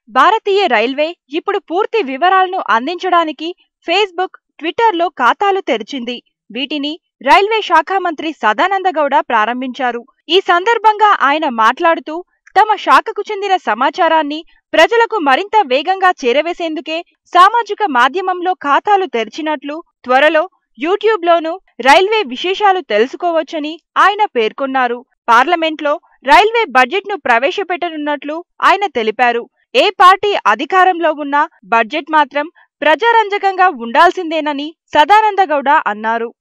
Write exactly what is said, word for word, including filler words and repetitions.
భారతీయ railway ఇప్పుడు పూర్తి వివరాలను అందించడానికి ఫేస్బుక్, ట్విట్టర్లో ఖాతాలు తెరిచింది. వీటిని రైల్వే శాఖ మంత్రి సదానంద గౌడ ప్రారంభించారు. ఈ సందర్భంగా ఆయన మాట్లాడుతూ, తమ శాఖకు చెందిన సమాచారాన్ని ప్రజలకు మరింత వేగంగా చేరవేసేందుకే సామాజిక మాధ్యమంలో ఖాతాలు తెరిచినట్లు, త్వరలో యూట్యూబ్లోనూ రైల్వే విశేషాలు తెలుసుకోవచ్చని ఆయన పేర్కొన్నారు. పార్లమెంట్లో రైల్వే బడ్జెట్ను ప్రవేశపెట్టనున్నట్లు ఆయన తెలిపారు. ఏ పార్టీ అధికారంలో ఉన్నా బడ్జెట్ మాత్రం ప్రజారంజకంగా ఉండాల్సిందేనని సదానంద గౌడ అన్నారు.